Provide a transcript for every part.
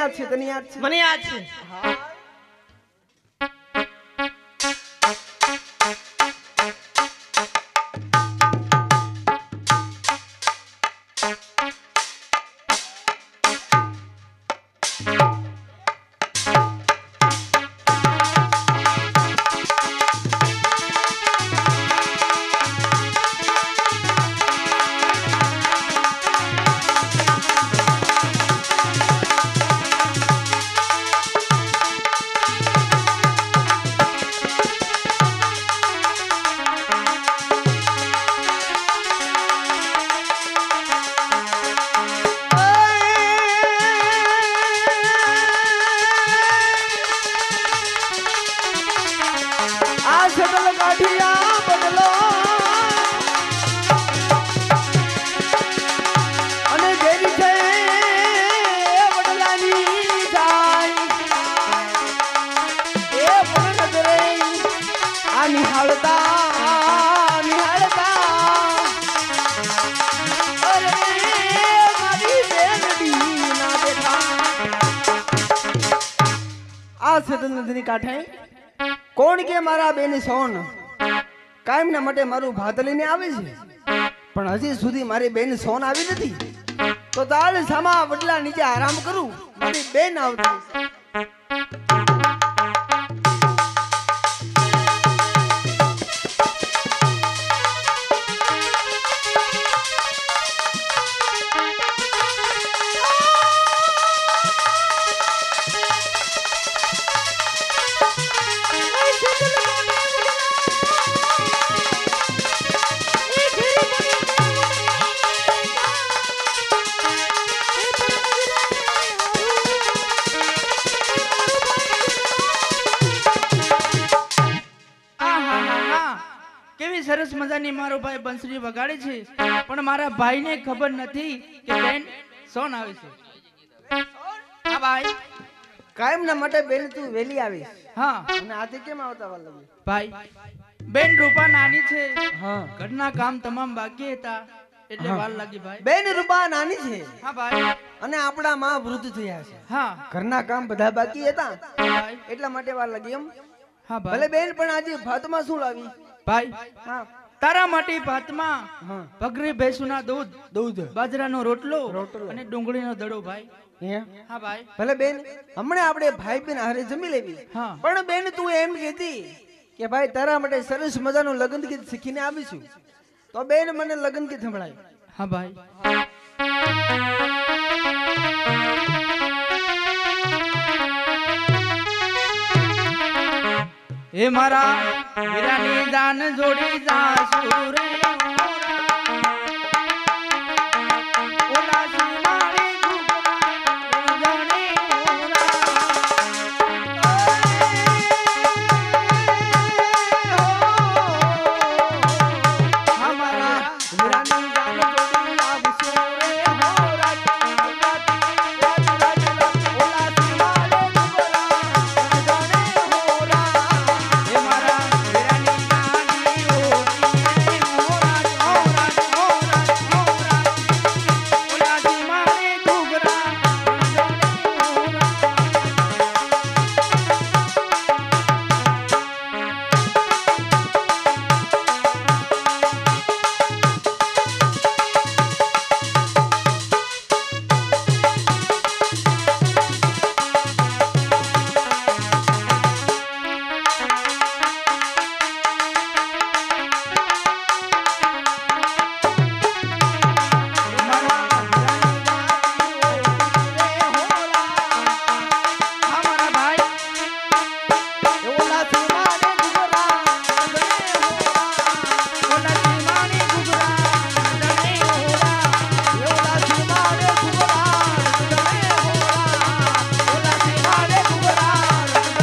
યાદ છે તને યાદ છે મને યાદ છે નદીની કાંઠે કોણ કે મારા બેન સોન કાયમ ના માટે મારું ભાત લઈને આવે છે પણ હજી સુધી મારી બેન સોન આવી નથી તો તાળ સામા વડલા નીચે આરામ કરું મારી બેન આવતી સરસ મજાની મારો ભાઈ બંસરી વગાડે છે પણ મારા ભાઈને ખબર નથી કે બેન સોન આવે છે હા ભાઈ કાયમ ના માટે બેન તું વેલી આવીશ હા અને આજે કેમ આવતા વાર લાગી ભાઈ બેન રૂપા નાની છે હા ઘરના કામ તમામ બાકી હતા એટલે વાર લાગી ભાઈ બેન રૂપા નાની છે હા ભાઈ અને આપણા માં વૃદ્ધ થયા છે હા ઘરના કામ બધા બાકી હતા ભાઈ એટલા માટે વાર લાગી એમ હા ભલે ભાઈ બેન પણ આજે ભાતમાં શું લાવી ભાઈ હા તારા માટે ભાતમાં હા ભગરી ભેંસુના દૂધ દૂધ બાજરાનો રોટલો રોટલો. અને ડુંગળીનો દડો ભાઈ હે હા ભાઈ ભલે બેન હમણાં આપણે ભાઈ બેન હારે જમી લેવી હા પણ બેન તું એમ કહેતી કે ભાઈ તારા માટે સરસ મજાનું લગ્ન ગીત શીખીને આવીશું તો બેન મને લગ્ન ગીત સંભળાય હા ભાઈ હે મારા વીરાની જાન જોડી જાસુ રે ઓલા સુમારી ગુગરા હમારા વીરાની જાન જોડી આવશે રે હો રાજ ઓલા સુમારે ગુગરા હે મારા વીરાની જાન જોડી ઓલા સુમારી ગુગરા હમારા ભાઈ ઓલા સુમારે ગુગરા ઓલા સુમારી ગુગરા દણે ઓલા ઓલા સુમારે ગુગરા ઓલા સુમારે ગુગરા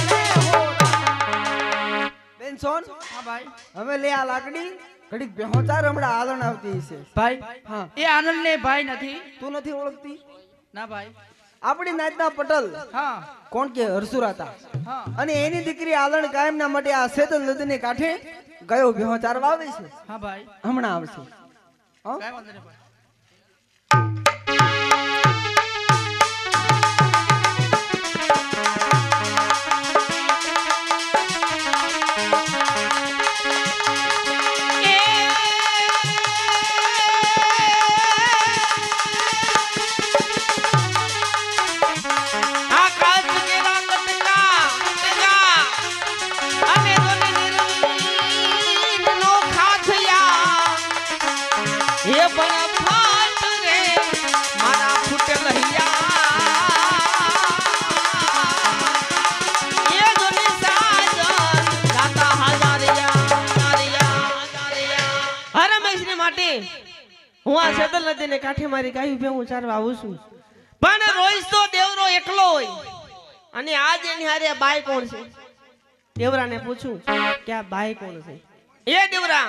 બેન સોન હા ભાઈ હવે લે આ લાકડી ઘડીક બેહોચાર હમણાં આલણ આવતી છે ભાઈ હા એ આનંદ ને ભાઈ નથી તું નથી ઓળખતી ના ભાઈ આપણી નાતના પટેલ હા કોણ કે હરસુરા હતા હા અને એની દીકરી આલણ કાયમના માટે આ સેતલ નદીને કાંઠે ગયો બેહોચાર વાવે છે હા ભાઈ હમણાં આવશે હો? કાંઈ વાંધો નહીં ભાઈ માટે હું આ સેતલ નદીને કાંઠે મારી ગાયું ભેગું ચારવા આવું છું, પણ રોજ તો દેવરો એકલો હોય અને આજ એની હારે બાઈ કોણ છે? દેવરાને પૂછું કે આ બાઈ કોણ છે? એ દેવરા,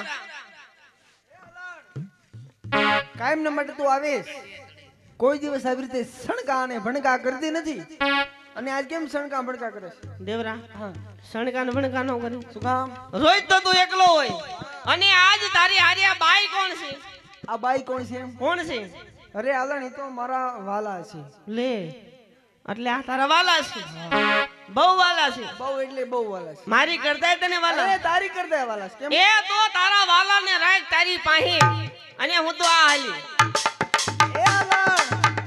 કાયમ ના માટે તું આવેશ, કોઈ દિવસ આવી રીતે સણકા અને ભણકા કરતી નથી, અને આજ કેમ સણકા ભણકા કરે છે? દેવરા, હા, સણકા ને ભણકા નો કરું. શું કામ? રોજ તો તું એકલો હોય અને આજ તારી હારે આ બાઈ કોણ છે? આ બાઈ કોણ છે? કોણ છે? અરે આલણ, એ તો મારા વાલા છે. લે, એટલે આ તારા વાલા છે? બહુ વાલા છે? બહુ એટલે બહુ વાલા છે. મારી કરતા તને વાલા? અરે તારી કરતા વાલા છે. કેમ? એ તો તારા વાલા ને રાખ તારી પાસે, અને હું તો આ હાલી. એ આલણ,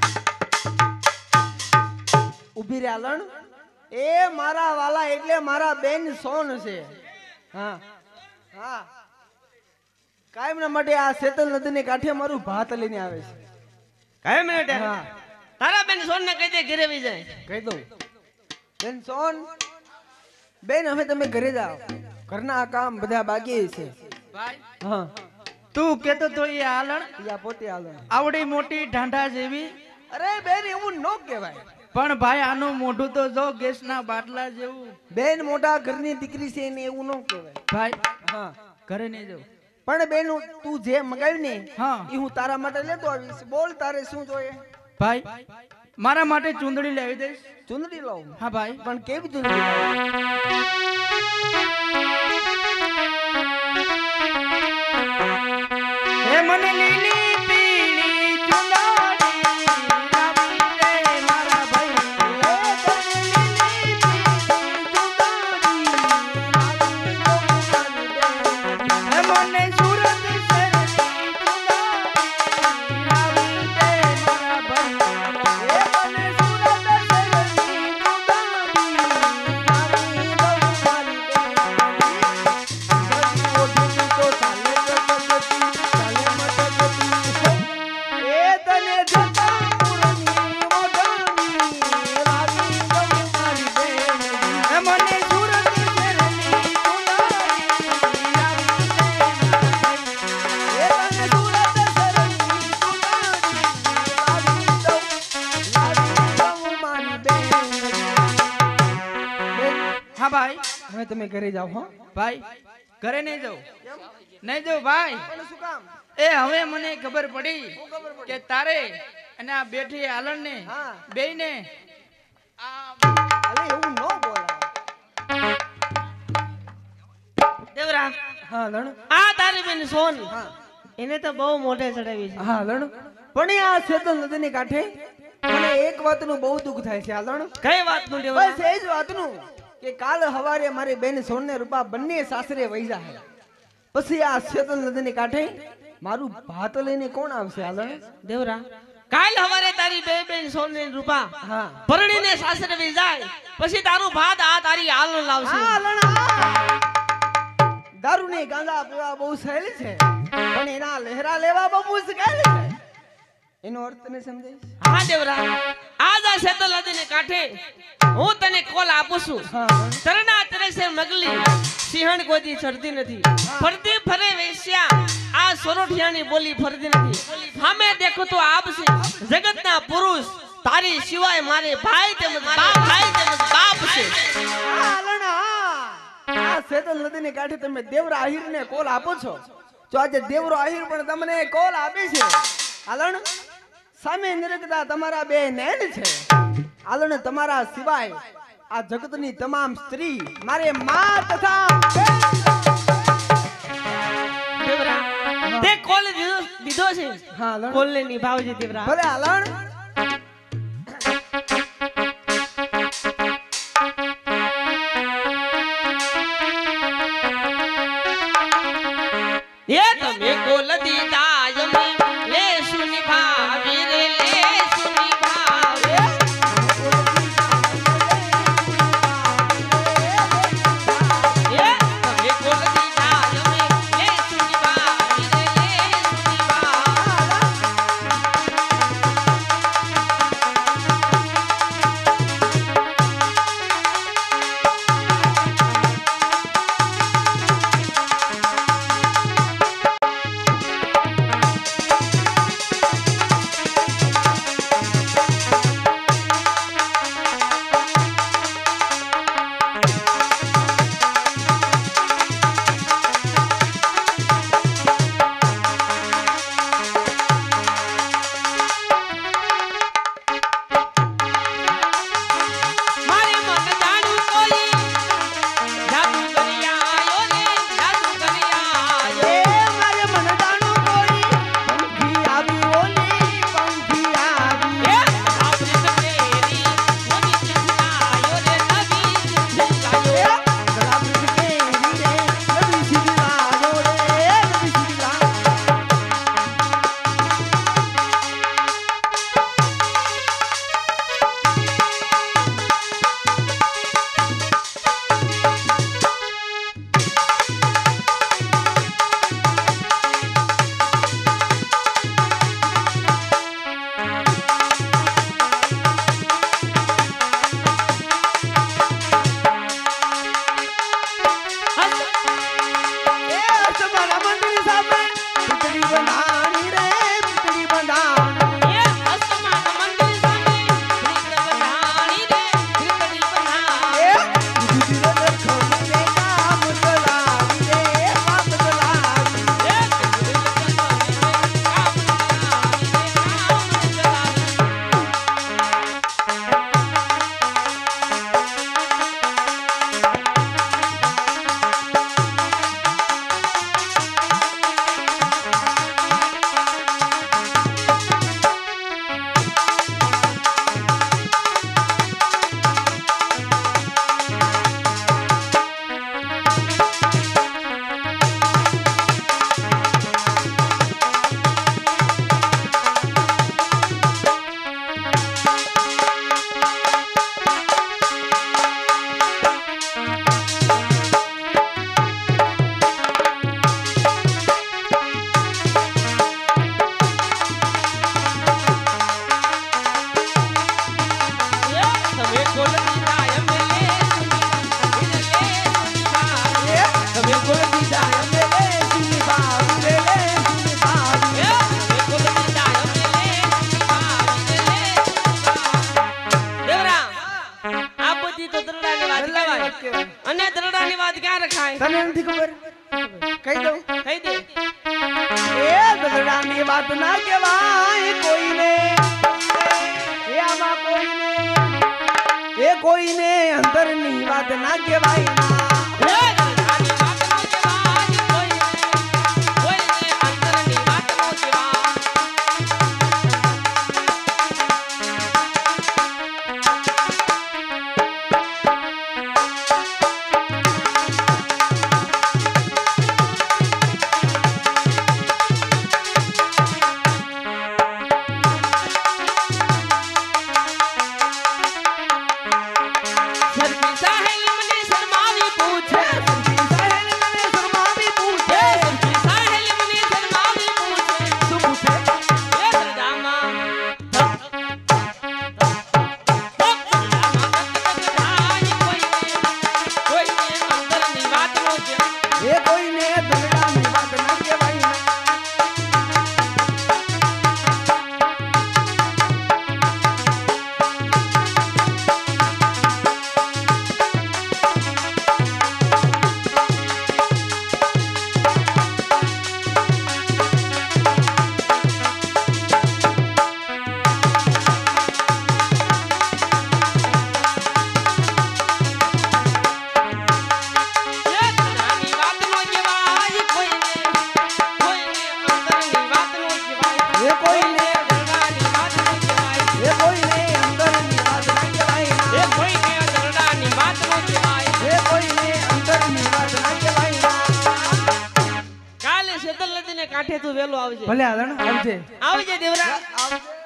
ઊભી રે આલણ. એ મારા વાલા એટલે મારા બેન સોન છે. હા હા, કાયમ ના માટે આ સેતલ નદીને કાંઠે મારું ભાત લઈને આવે છે. કાયમ માટે? હા, તારા બેન સોન ને કહી દે ઘરે વી જાય. કહી દઉં. બેન સોન, બેન હવે તમે ઘરે જાઓ, ઘરના કામ બધા બાકી છે. ભાઈ, હા, તું કેતો તો એ આલણ યા પોતે આલણ. આવડી મોટી ઢાંઢા જેવી, અરે બેન એવું ન કહેવાય. પણ ભાઈ આનું મોઢું તો જો ગેસના બાટલા જેવું. બેન મોટા ઘરની દીકરી છે ને એવું ન કહેવાય. ભાઈ, હા, ઘરે નહીં જાઉં. પણ બેન તું જે મગાવી ને હા. એ હું તારા માટે લેતો આવીશ. બોલ તારે શું જોઈએ? ભાઈ, મારા માટે ચૂંદડી લાવી દઈશ? ચુંદડી લાવું? હા ભાઈ. પણ કેવી ચુંદડી લાવું? હે મને લીલી પીળી ચુંદડી લાવી દે મારા ભાઈ. હે મને સુરત શહેરની ચુંદડી લાવી દે મારા ભાઈ. હે મને સુરત શહેરની ચુંદડી લાવી દે મારા ભાઈ. હા ભાઈ. હવે તમે ઘરે જાઓ. હો ભાઈ, ઘરે નહીં જાઉં. નહીં જાઉં ભાઈ. પણ શું કામ? એ હવે મને ખબર પડી કે તારે અને આ બેઠી આલણ ને હા. બેય ને અલે એવું ન બોલાય. દેવરા, હા લણ. આ તારી બેન સોન, હા એને તો બહુ મોઢે ચડાવી છે. હા લણ. પણ એ આ સેતલ નદીને કાંઠે મને એક વાતનું બહુ દુઃખ થાય છે આલણ. કઈ વાત નું દેવરા? બસ એ જ વાતનું કે કાલ હવારે મારી બેન સોન ને રૂપા બંને સાસરે વહી જાય, પછી આ સેતલ નદીને કાંઠે મારું ભાત લઈને કોણ આવશે આલણ? દેવરા, કાલ હવારે તારી બે બેન સોન ને રૂપા હા પરણીને સાસરે વી જાય, પછી તારું ભાત આ તારી હાલ લાવશે. હા આલણ, દારૂ ને ગાંજા પીવા બહુ સહેલ છે, પણ એના લહેરા લેવા બહુ મુશ્કેલ છે. એનો અર્થ તને સમજાય? હા દેવરા, આજ આ સેતલ નદીને કાંઠે હું તને કોલ આપું છું. હા તરના તરસે મગલી સિંહણ કોઈ ચડતી નથી, ફરતી ફરે વેશ્યા આ સોરઠિયાની બોલી ફરતી નથી. સામે દેખો તો આપશે જગતના પુરુષ, તારી સિવાય મારે ભાઈ તેમજ બાપ છે. આલણ, આ સેતલ નદીને કાંઠે તમે દેવરા આહિરને કોલ આપો છો, તો આજે દેવરો આહિર પણ તમને કોલ આપે છે. આલણ, સામે નિરગતા તમારા બે નૈન છે. આલણ, તમારા સિવાય આ જગતની તમામ સ્ત્રી મારે માં તથા બેન. દેવરા, તે કોલ દીધો છે, હા આલણ, કોલને નિભાવજે દેવરા. ભલે આલણ. એ તમે કોલ દીધા યમે લેશું નિભાવી રે, લેશું નિભાવે. એ તમે કોલ દીધા યમે લેશું નિભાવી રે, લેશું નિભાવે. ખબર કહી દઉં કહી દે. એ ગધડાની વાત ના કહેવાય કોઈને એ આમાં કોઈને અંતરની વાત ના કહેવાય ના. હે ગધડાની વાત નો કહેવાય કોઈને, કોઈને અંતરની વાત નો કહેવાય. સરખી સાહેલ મને શરમાવી પૂછે, સરખી સાહેલ મને શરમાવી પૂછે, સરખી સાહેલ મને શરમાવી પૂછે. શું પૂછે? એ ગધડામાં કોઈને અંતરની વાત નો કહેવાય. એ કોઈને ગધડાની વાત ના કહેવાય ના. એ ગધડાની વાત નો કહેવાય કોઈને, કોઈને અંતરની વાત નો કહેવાય. એ કોઈને ગધડાની વાત નો કહેવાય. એ કોઈને અંતરની વાત ના કહેવાય ના. એ કોઈને ગધડાની વાત નો કહેવાય. એ કોઈને અંતરની વાત ના કહેવાય ના. કાલે શેતલ નદીને કાંઠે તું વેલો આવજે. ભલે આદણ આવજે આવજે દેવરા. આવજે.